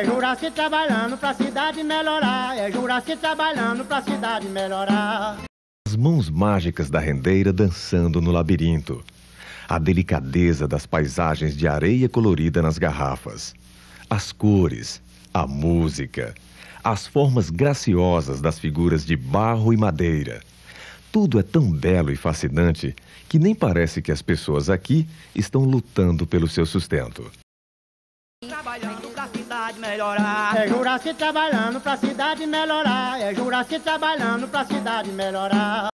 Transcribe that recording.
É Juraci trabalhando pra cidade melhorar. É Juraci trabalhando pra cidade melhorar. As mãos mágicas da rendeira dançando no labirinto. A delicadeza das paisagens de areia colorida nas garrafas. As cores, a música, as formas graciosas das figuras de barro e madeira. Tudo é tão belo e fascinante que nem parece que as pessoas aqui estão lutando pelo seu sustento. Trabalhando pra cidade melhorar. É Juraci trabalhando pra cidade melhorar. É Juraci trabalhando pra cidade melhorar.